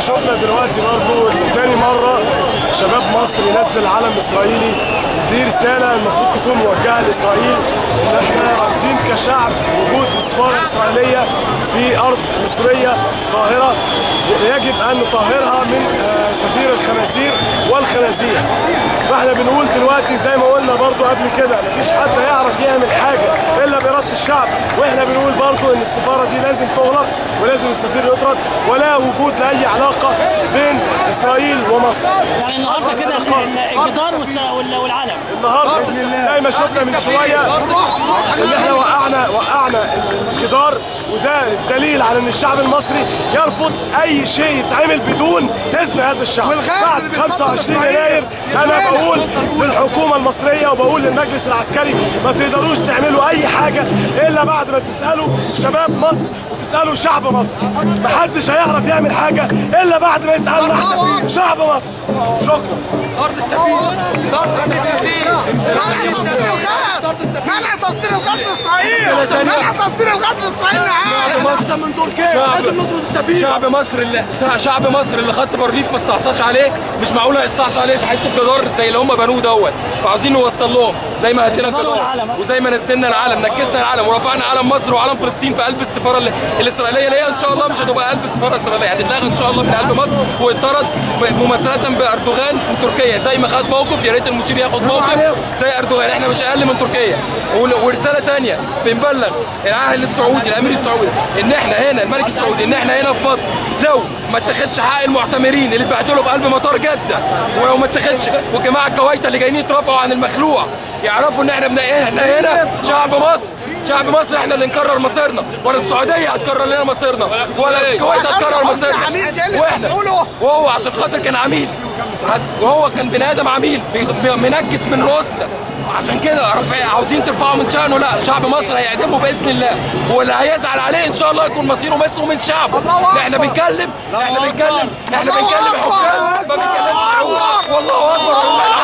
شفنا دلوقتي برضه تاني مره شباب مصر ينزل علم اسرائيلي. دي رساله المفروض تكون موجهه لاسرائيل، ان احنا رافضين كشعب وجود سفاره اسرائيليه في ارض مصريه طاهره، يجب ان نطهرها من سفير الخنازير والخنازير. فاحنا بنقول دلوقتي زي ما قلنا برضو قبل كده، مفيش حد هيعرف يعمل حاجه الا باراده الشعب، واحنا بنقول برضو ان السفاره دي لازم تغلق ولازم السفير يطرد، ولا وجود لاي علاقه بين اسرائيل ومصر. يعني النهارده كده الجدار والعلم النهارده زي ما شفنا من شويه ان احنا وقعنا الجدار، وده دليل على ان الشعب المصري يرفض اي شيء يتعمل بدون اذن هذا الشعب. بعد 25 يناير انا بقول للحكومه المصريه وبقول للمجلس العسكري ما تقدروش تعملوا اي حاجه الا بعد ما تسالوا شباب مصر وتسالوا شعب مصر. محدش هيعرف يعمل حاجه الا بعد ما يسالنا احنا شعب مصر. شكرا. طرد السفير، طرد السفير، منع تصدير الغاز لاسرائيل، منع تصدير الغاز لاسرائيل نهائي. احسن من تركيا، لازم نطرد السفير. شعب مصر اللي خط بارليف ما استعصاش عليه، مش معقول ما يستعصاش عليه حته جدار زي اللي هم بنوه دوت، فعاوزين نوصل لهم زي ما هدينا الجدار وزي ما نزلنا العلم، نكسنا العلم ورفعنا علم مصر وعلم فلسطين في قلب السفاره الاسرائيليه، اللي هي ان شاء الله مش هتبقى قلب السفاره الاسرائيليه، هتتلغى ان شاء الله من قلب مصر ويطرد مماثله باردوغان في تركيا. زي ما خد موقف، يا ريت المشير ياخد موقف زي اردوغان. احنا مش اقل من تركيا. ورساله ثانيه بنبلغ العاهل السعودي الامير السعودي ان احنا هنا، الملك السعودي، ان احنا هنا في مصر لو ما اتخذش حق المعتمرين اللي اتبهدلوا في قلب مطار جده، ولو ما اتخذش، والجماعه الكويته اللي جايين يترافعوا عن المخلوع يعرفوا ان احنا هنا شعب مصر، شعب مصر احنا اللي نقرر مصيرنا، ولا السعوديه هتقرر لنا مصيرنا، ولا الكويت هتقرر مصيرنا. واحنا وهو عشان خاطر كان عميل، وهو كان بني ادم عميل منجس من رؤوسنا، عشان كده عاوزين ترفعوا من شأنه. لا، شعب مصر هيعدمه باذن الله، واللي هيزعل عليه ان شاء الله يكون مصيره مثله من شعبه. احنا بنتكلم حكام، ما بنتكلمش. والله اكبر.